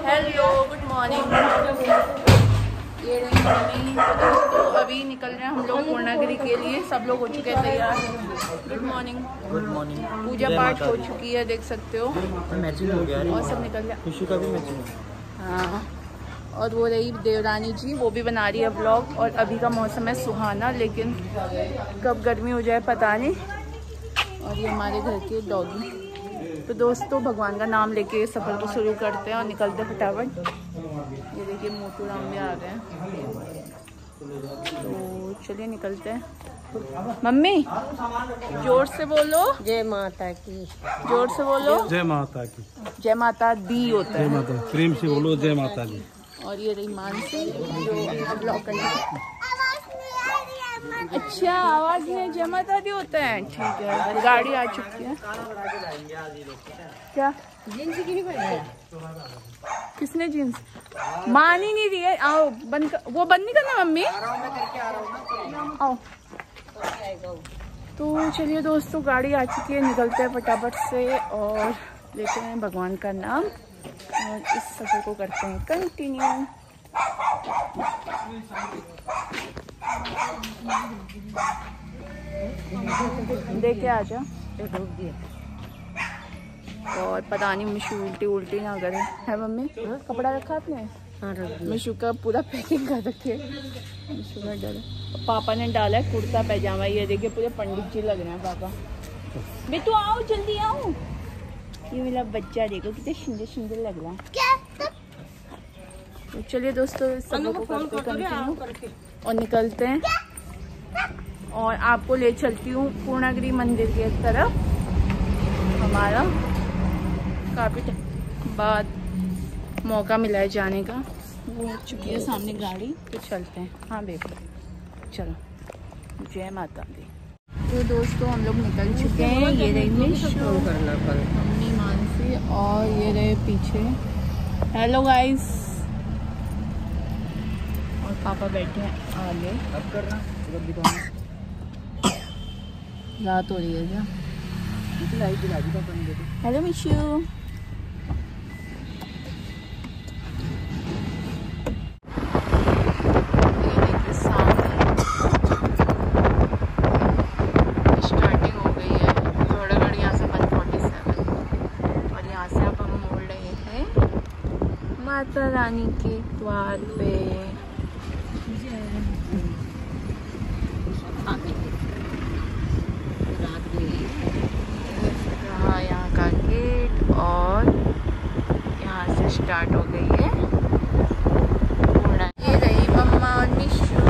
Hello good morning. ये रही mummy. तो अभी निकल रहे हैं हम लोग पूर्णागिरी के लिए। सब लोग हो चुके हैं तैयार। Good morning. Good morning. पूजा पाठ हो चुकी है, देख सकते हो। मैचिंग हो गया और सब निकल गया। खुशी का भी मैचिंग। हाँ, और वो रही देवरानी जी, वो भी बना रही है व्लॉग। और अभी का मौसम है सुहाना, लेकिन कब गर्मी हो जाए पता नहीं। और ये हमारे घर के डॉगी। तो दोस्तों भगवान का नाम लेके सफ़र को शुरू करते हैं और निकलते फटाफट। ये देखिए मोटू राम भी आ गए हैं, तो चलिए निकलते हैं। मम्मी जोर से बोलो। जय माता की। जोर से बोलो। जय माता की। जय माता दी होता जय है। माता, प्रेम से बोलो जय माता दी। और ये रही मानसी जो ब्लॉक करने। अच्छा आवाज है, जय माता दी होता है। ठीक है, गाड़ी आ चुकी है। क्या जींस की नहीं पहना? किसने जींस? मान ही नहीं रही है। आओ बंद कर, वो बंद नहीं करना मम्मी। आओ। तो चलिए दोस्तों, गाड़ी आ चुकी है, निकलते हैं फटाफट से और लेते हैं भगवान का नाम और इस सफर को करते हैं कंटिन्यू। देखे आजा। और पता नहीं मिशू उल्टी ना करे। है मम्मी? कपड़ा रखा आपने? मिशू का पूरा पैकिंग कर रखे। मिशू का डर। पापा ने डाला है कुर्ता पैजामा। ये देखिए पूरे पंडित जी लग रहे हैं पापा। बेटू आओ, जल्दी आओ। ये मेरा बच्चा देखो कितने सुंदर सुंदर लग रहा है। तो चलिए दोस्तों, सब को करते कंटिन्यू और निकलते हैं। और आपको ले चलती हूँ पूर्णागिरी मंदिर की तरफ। हमारा काफी बाद मौका मिला है जाने का। वो हो चुकी है सामने गाड़ी, तो चलते हैं। हाँ बेबी चलो। जय माता दी। तो दोस्तों हम लोग निकल चुके हैं। ये रही मम्मी मानसी और ये रहे पीछे। Hello guys. और पापा बैठे हैं आगे। रात हो रही है क्या? हेलो मिशू। स्टार्टिंग हो गई है थोड़ा यहाँ से 147 और यहाँ से अब हम मोड़ रहे हैं माता रानी के द्वार पे। यहाँ का गेट और यहाँ से स्टार्ट हो गई है पूर्णा। ये रही मम्मा और मिशू।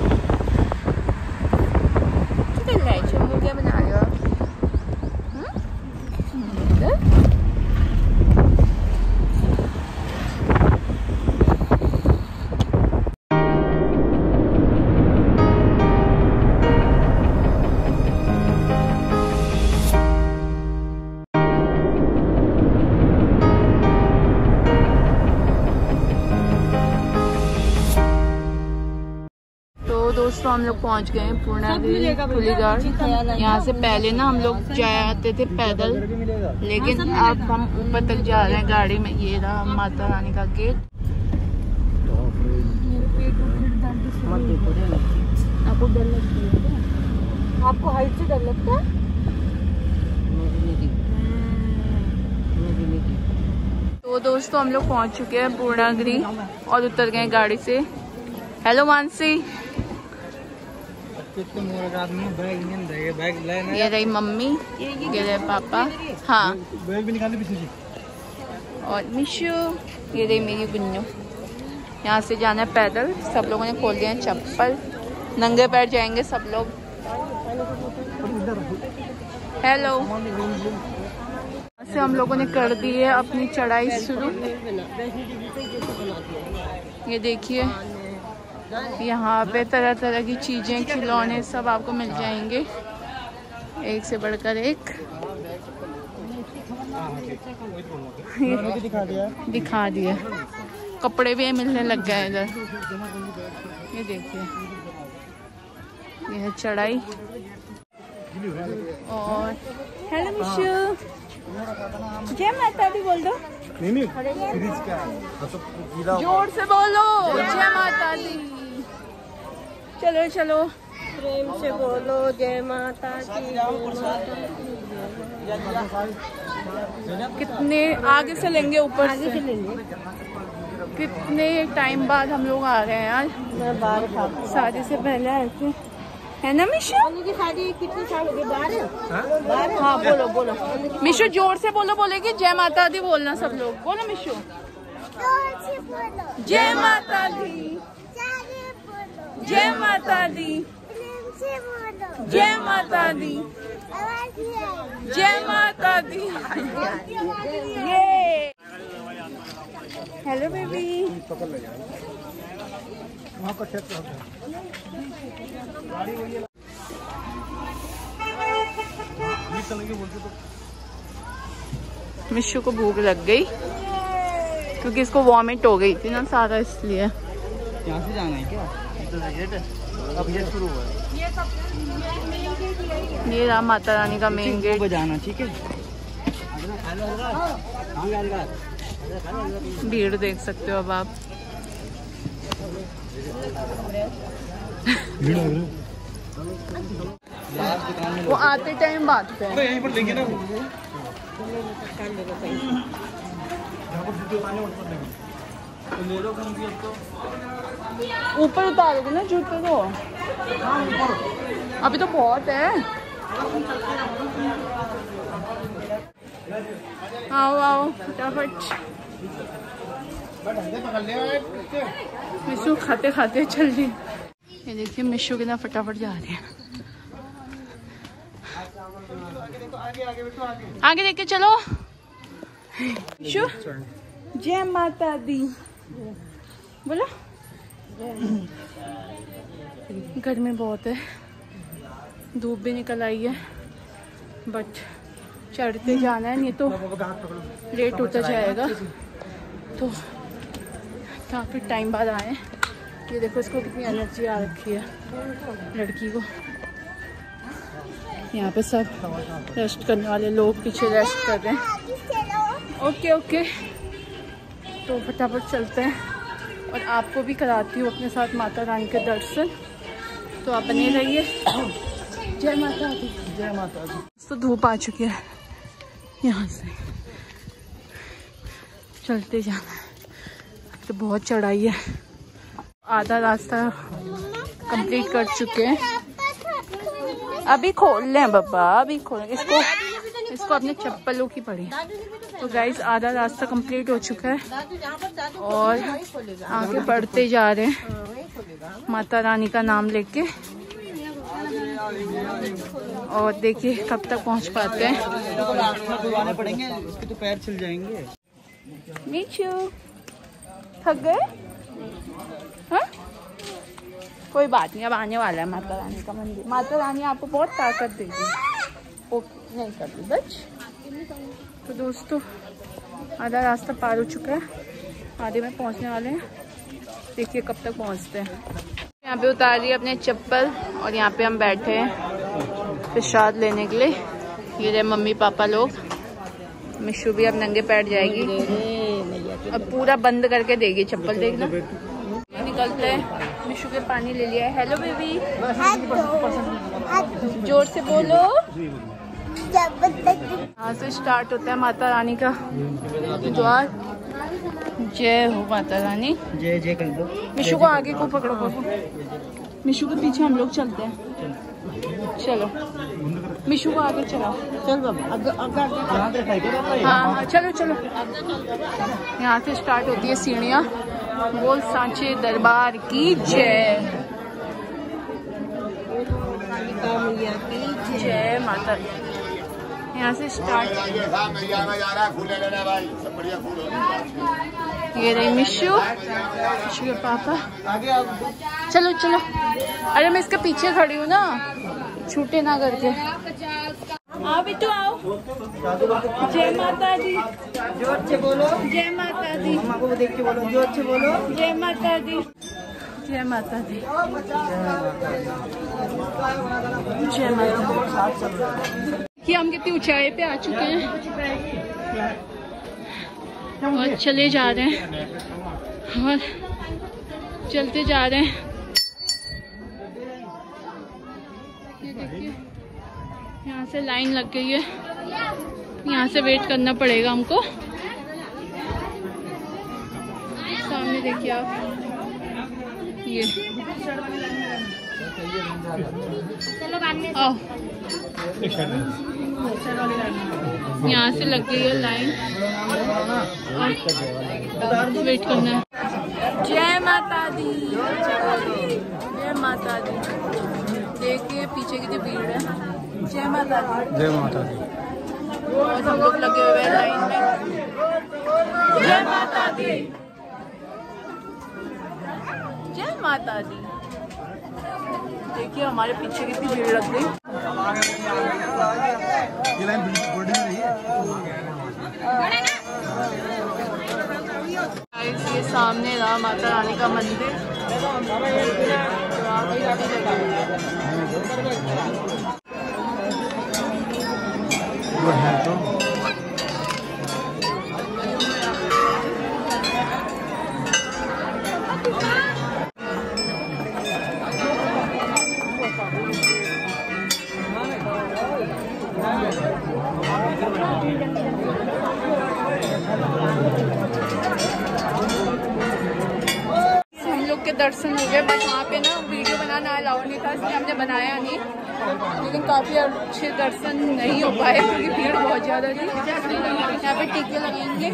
क्या कर रहे हो? चम्मू क्या बना रहे हो? दोस्तों हम लोग पहुंच गए हैं पूर्णागिरी कुलीघाट। यहाँ से पहले ना हम लोग जाते थे पैदल, लेकिन अब हम ऊपर तक जा रहे हैं गाड़ी में। ये रहा माता रानी का गेट। आपको डर लगती है? आपको हाइट से डर लगता है? तो दोस्तों हम लोग पहुंच चुके हैं पूर्णागिरी और उतर गए गाड़ी से। हेलो मानसी। ये रही मम्मी, ये रहे पापा। हाँ बैग भी निकाले पीछे से। और मिशू, ये रही मेरी गुन्नू। यहाँ से जाना है पैदल। सब लोगों ने खोल दिया है चप्पल, नंगे पैर जाएंगे सब लोग। हेलो। से हम लोगों ने कर दी है अपनी चढ़ाई शुरू। ये देखिए यहाँ पे तरह तरह की चीजें, खिलौने सब आपको मिल जाएंगे, एक से बढ़कर एक। दिखा दिया। कपड़े भी मिलने लग गए इधर। ये देखिए ये है चढ़ाई। और हेलो मिशू, जय माता दी बोल दो। नहीं फ्रिज का है। जोर से बोलो जय माता दी। चलो चलो प्रेम से बोलो जय माता की। कितने आगे से लेंगे, ऊपर आगे से से लेंगे। कितने टाइम बाद हम लोग आ रहे हैं यार। मैं बाहर खा शादी से पहले आए थे, है ना मिशु? की शादी कितने साल हो गए? बाहर। हाँ बोलो बोलो मिशु, जोर से बोलो, बोलेगी जय माता दी बोलना सब लोग। बोलो मिशु जय माता दी, जय माता दी, जय माता दी, जय माता दी। ये हेलो बेबी। मिशु को भूख लग गई क्योंकि इसको वॉमिट हो गई थी ना सारा, इसलिए। यहाँ से जाना है क्या? गेट है, अब ये शुरू हुआ है। ये रहा माता रानी का मेन गेट। बजाना ठीक है। भीड़ देख सकते हो अब आप। वो आते टाइम बात है। यहीं पर लेंगे ना। ले लो कहीं भी तो। ऊपर उतारोगे ना जूते को? अभी तो बहुत है। आओ आओ फटाफट। मिशु खाते खाते चल रही। ये देखिए मिशु कितना फटाफट जा रही है। आगे देख के चलो। मिशु जय माता दी बोलो। गर्मी बहुत है, धूप भी निकल आई है, बट चढ़ते जाना है, नहीं तो लेट होता जाएगा। तो काफ़ी टाइम बाद आए। ये देखो इसको कितनी एनर्जी आ रखी है लड़की को। यहाँ पे सब रेस्ट करने वाले लोग पीछे रेस्ट कर रहे हैं। ओके ओके, तो फटाफट चलते हैं और आपको भी कराती हूँ अपने साथ माता रानी के दर्शन। तो आप बने रहिए। जय माता दी, जय माता दी। तो धूप आ चुकी है, यहाँ से चलते जाना है। तो बहुत चढ़ाई है, आधा रास्ता कंप्लीट कर चुके हैं। अभी खोल लें बाबा, अभी खोल। इसको अपने चप्पलों की पड़ी। तो गाइस आधा रास्ता कंप्लीट हो चुका है और आगे बढ़ते जा रहे हैं माता रानी का नाम लेके। और देखिए कब तक पहुंच पाते हैं। बुलाने पड़ेंगे, उसके तो पैर छिल जाएंगे। मिशु थक गए? हाँ कोई बात नहीं, अब आने वाला है माता रानी का मंदिर। माता रानी आपको बहुत ताकत देगी। ओके नहीं करती बच। तो दोस्तों आधा रास्ता पार हो चुका है, आधे में पहुंचने वाले हैं। देखिए कब तक पहुंचते हैं। यहाँ पे उतार रही है अपने चप्पल और यहाँ पे हम बैठे हैं प्रसाद लेने के लिए। ये रहे मम्मी पापा लोग। मिशु भी अब नंगे पैर जाएगी, अब पूरा बंद करके देगी चप्पल। देखना निकलते हैं। मिशु के पानी ले लिया है। हेलो बेबी, जोर से बोलो। यहाँ से स्टार्ट होता है माता रानी का द्वार। जय हो माता रानी। जय जय कर दो। मिशु को आगे को पकड़ो बाबू। मिशु के पीछे हम लोग चलते हैं। चलो मिशु को आगे चलाओ। चल बाबा हाँ हाँ चलो चलो। यहाँ से स्टार्ट होती है सीढ़ियाँ। बोल सांचे दरबार की जय। जय माता। यहाँ से स्टार्ट। ये रही मिशु, मिशु के पापा। चलो चलो। अरे मैं इसके पीछे खड़ी हूँ ना, छूटे ना करके। आओ बिट्टू आओ। जय माता दी। जोर से बोलो। जय माता दी। मम्मा को देख के बोलो, जोर से बोलो। जय माता दी। जय माता दी। जय माता दी। कि हम कितनी ऊंचाई पे आ चुके हैं। और चले जा रहे हैं और चलते जा रहे हैं। ये देखिए यहाँ से लाइन लग गई है, यहाँ से वेट करना पड़ेगा हमको। सामने देखिए आप, ये आओ, यहाँ से लग गई है लाइन और वेट करना है। जय माता दी, जय माता दी। देखिए पीछे कितनी भीड़ है। जय माता दी, जय माता दी। और हम लोग लगे हुए हैं लाइन में। जय माता दी, जय माता दी। देखिए हमारे पीछे कितनी भीड़ लग गई। ये लाइन बड़ी रही है। ये सामने रहा माता रानी का मंदिर। वो है तो दर्शन हो गए, बट वहाँ पे ना वीडियो बनाना अलाउड नहीं था, इसलिए हमने बनाया नहीं। लेकिन काफ़ी अच्छे दर्शन नहीं हो पाए क्योंकि भीड़ बहुत ज़्यादा थी। यहाँ पे टीके लगेंगे।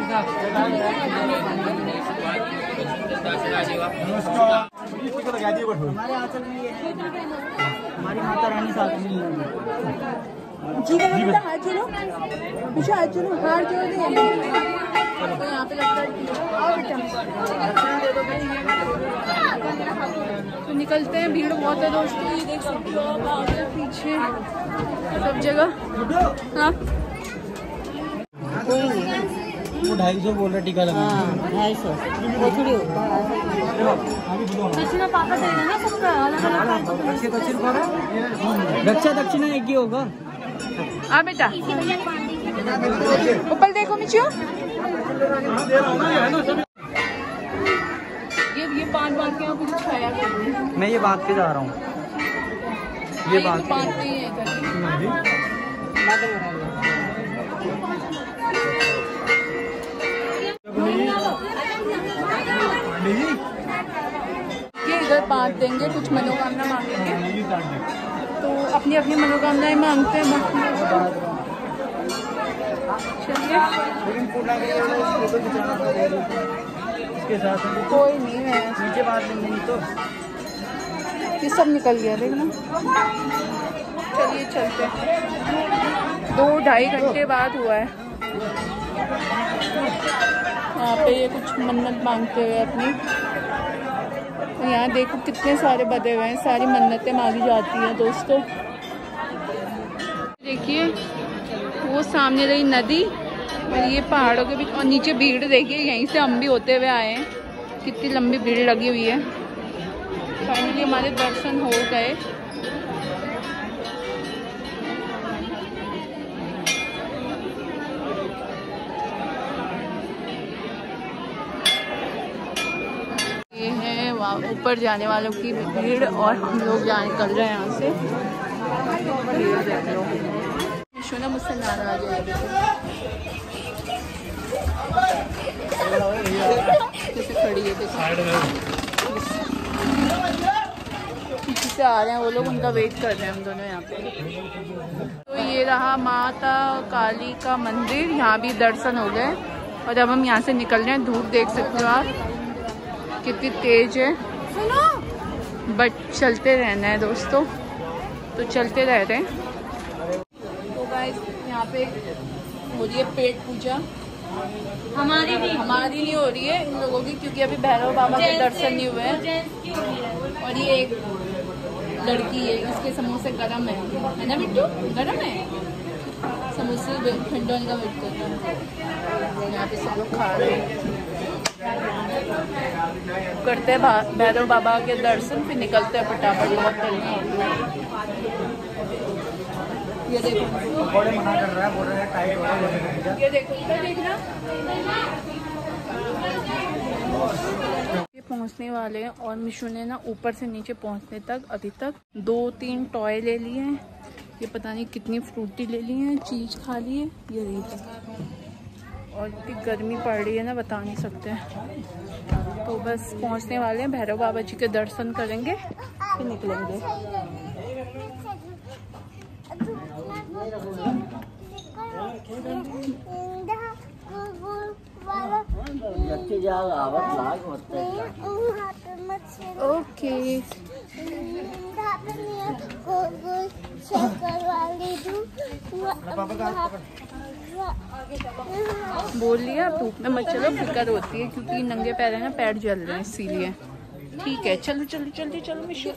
हमारी माता रानी साथ में जी का बेटा हाथ जोड़ो, पीछे हाथ जोड़ो, हाथ जोड़ दे। तो यहाँ पे लगता है आओ बेटा, तो निकलते हैं। भीड़ बहुत है दोस्तों, ये देख सकते हो आप आगे पीछे सब जगह। हाँ वो 250 बोल रहा टीका लगा। 250 वो थोड़ी पापा देना ना सबका अलग अलग। रक्षा दक्षिणा एक ही होगा। हाँ बेटा, ऊपर देखो मिचियो। ये बांध के यहाँ कुछ खाया करते। मैं ये बात पे जा रहा हूँ। ये बात बांधते ही है ये इधर बांध देंगे, कुछ मनोकामना मांगेंगे तो अपनी अपनी मनोकामनाएं मांगते हैं। चलिए इसके साथ कोई नहीं है, नीचे बात नहीं तो ये सब निकल गया देखना। चलिए चलते हैं, 2-2.5 घंटे बाद हुआ है। यहाँ पे ये कुछ मन्नत मांगते हुए अपनी, यहाँ देखो कितने सारे बधे हुए हैं, सारी मन्नतें मांगी जाती हैं दोस्तों। देखिए वो सामने रही नदी और ये पहाड़ों के बीच, और नीचे भीड़ देखिए, यहीं से हम भी होते हुए आए हैं। कितनी लंबी भीड़ लगी हुई है। फाइनली हमारे दर्शन हो गए। ये है वहाँ ऊपर जाने वालों की भीड़ और हम लोग निकल रहे हैं यहाँ से। भीड़ देख लो, शोना मुझसे नाराज है जैसे खड़ी है। पीछे से आ रहे हैं वो लोग, उनका वेट कर रहे हैं हम दोनों यहाँ पे। तो ये रहा माता काली का मंदिर, यहाँ भी दर्शन हो गए और अब हम यहाँ से निकल रहे हैं। धूप देख सकते हो आप कितनी तेज है, बट चलते रहना है दोस्तों, तो चलते रह रहे हैं। तो गाइस यहाँ पे हो रही है पेट पूजा। हमारी नहीं हो रही है, इन लोगों की, क्योंकि अभी भैरव बाबा के दर्शन नहीं हुए हैं। और ये एक लड़की है, इसके समोसे गरम है ना बिट्टू? गरम है समोसे, ठंडे होने का वेट कर रहे हैं। यहाँ पे सब लोग खा रहे हैं। करते हैं भैरव बाबा के दर्शन, फिर निकलते हैं फटाफट। बहुत गर्मी है, ये देखो बड़े मना कर रहा है, बोल रहा है टाइट हो रहा है। ये देखो इधर देखना। ये पहुंचने वाले हैं और मिशू ने ना ऊपर से नीचे पहुंचने तक अभी तक 2-3 टॉय ले लिए हैं। ये पता नहीं कितनी फ्रूटी ले ली हैं, चीज खा ली है। ये देखो और इतनी गर्मी पड़ रही है ना, बता नहीं सकते। तो बस पहुंचने वाले हैं, भैरव बाबा जी के दर्शन करेंगे फिर निकलेंगे। ओके बोल लिया, धूप में मत चलो, फिक्र होती है क्योंकि नंगे पैर है ना, पैर जल रहे हैं इसीलिए। ठीक है चलो चलो जल्दी चलो मिशू।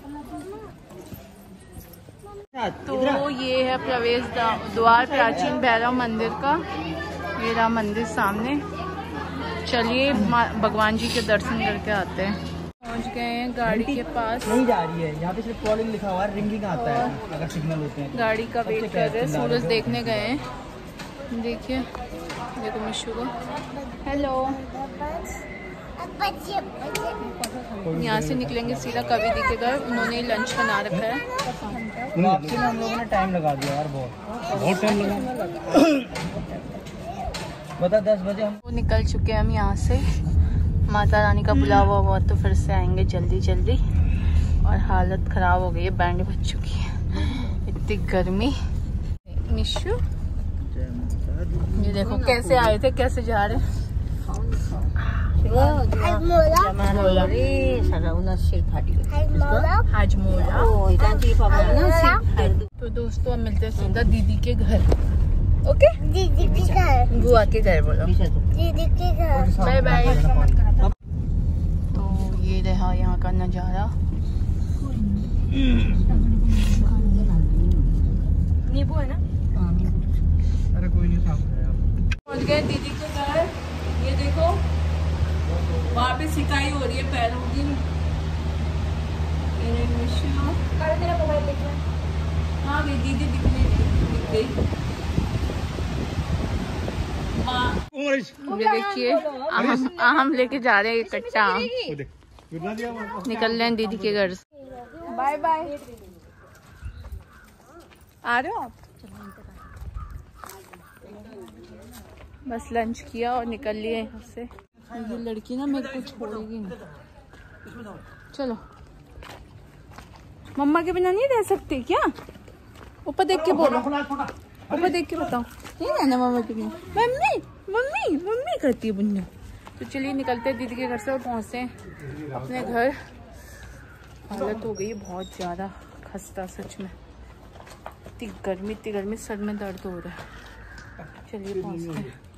तो ये है प्रवेश द्वार प्राचीन भैरव मंदिर का। ये रहा मंदिर सामने। चलिए भगवान जी के दर्शन करके आते हैं। पहुंच गए हैं गाड़ी के पास। नहीं जा रही है, यहाँ पे सिर्फ कॉलिंग लिखा हुआ है, रिंगिंग आता है अगर सिग्नल होते हैं। गाड़ी का वेट कर रहे हैं, सूरज देखने गए हैं। देखिए देखो मिशू को। हेलो। यहाँ से निकलेंगे सीधा कविदी के घर। उन्होंने लंच बना रखा है। वापसी में हम लोगों ने टाइम लगा दिया यार, बहुत टाइम लगा। बता 10 बजे हम निकल चुके हैं हम यहाँ से। माता रानी का बुलावा हुआ तो फिर से आएंगे जल्दी जल्दी। और हालत खराब हो गई है, बैंड बज चुकी है, इतनी गर्मी। मिशू ये देखो कैसे आए थे, कैसे जा रहे हैं। तो दोस्तों अब मिलते हैं सीधा दीदी के घर। ओके दीदी के घर, बुआ के घर बोलो, दीदी के घर। Bye bye. तो ये रहा यहाँ का नजारा। नींबू है ना? अरे कोई नहीं साफ है। पहुंच गए दीदी के घर। ये देखो वहाँ पे सिकाई हो रही है पैरों की। हाँ गई दीदी दिख गई। ये देखिए आम लेके जा रहे हैं, कट्टा आम। निकल रहे हैं दीदी के घर से। Bye bye. आ रहे हो आप? बस लंच किया और निकल लिए यहाँ से। ये लड़की ना मेरे को छोड़ेगी नहीं। चलो मम्मा के बिना नहीं रह सकती क्या? ऊपर देख के बोलो, ऊपर देख के बताओ। नहीं रहना मम्मा के बिना। मम्मी मम्मी मम्मी करती है बुन्नू। तो चलिए निकलते हैं दीदी के घर से और पहुँचते हैं अपने घर। हालत हो गई है बहुत ज़्यादा खस्ता, सच में। इतनी गर्मी सर में दर्द हो रहा है। चलिए पहुँचते हैं।